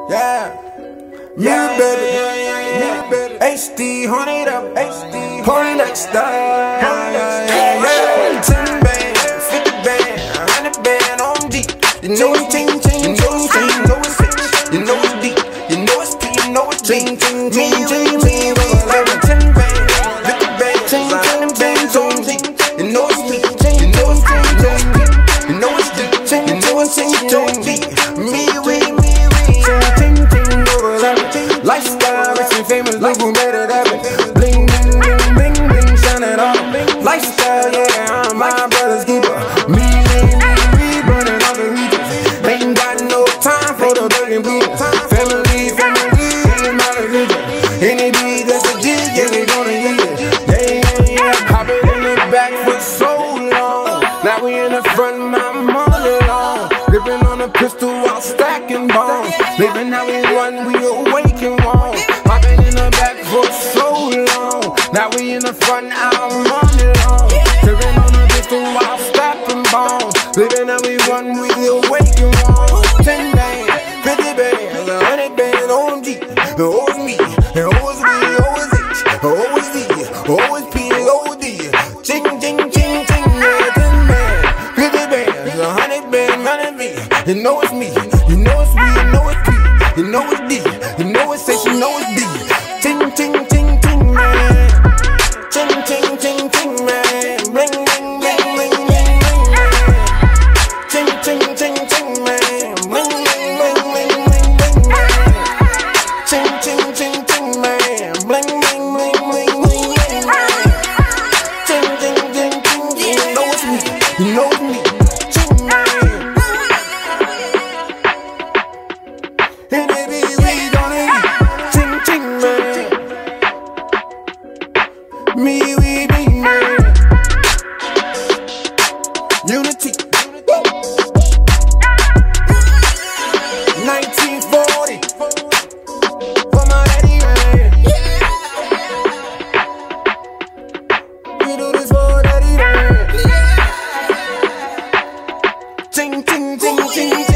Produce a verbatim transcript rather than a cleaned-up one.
Yeah, yeah, baby, yeah, yeah, yeah, baby. H D, horny up, H D, horny next style. Yeah, yeah, yeah. ten band, fifty band, one hundred band on deep. You know it's ting, ting, you know it's ting, you know it's ting, you know it's deep, you know it's ting, you know it's ting, ting, ting, ting, ting. ten band, fifty band, ting, ting, ting, on deep. You know it's ting, you know it's ting, you know it's ting, ting, you know it's ting, on deep. Me, we, me, we, ting, ting, ting, over everything. Lifestyle, rich and famous, look who made it happen. Bling, bling, bling, bling, bling, shining on. Lifestyle, yeah, I'm my brother's keeper. Me, me, me, me, burning all the regions. Ain't got no time for the begging people. Family, family, ain't my religion. Any beat that's a G, yeah, we gonna use it. Yeah, yeah, yeah. I've been in the back for so long. Now we in the front, my money long. Living on a pistol while stacking bombs. Living how we run, we awake and wrong. I've been in the back for so long. Now we in the front, our money long. Living on a pistol while stacking bombs. Living how we run, we awake and wrong. ten band, fifty band, one hundred band, O M G. Always me, always me, always H, always D, always P, O D. Ching, ching, ching, ching, yeah, ten band, fifty band, one hundred band, one hundred me. You know it's me, you know it's me, you know it's P, you know it's D, you know it's H, you know it's D. Ting, ting, ting, ting, man. Ting, ting, ting, ting, man. Bling, bling, bling, bling, bling, bling, man. Ting, ting, ting, ting, man. Bling, bling, bling, bling, bling, bling, man. Ting, ting, ting, ting, man. Bling, bling, bling, bling, bling, bling, man. Ting, ting, ting, ting, ting. You know it's me, you know it's me. Ting, man. And baby, we gonna eat. Ting, ting, man. Me, we be man. Unity. nineteen forty. For my daddy, man. We do this for daddy, man. Ting, ting, ting, ting.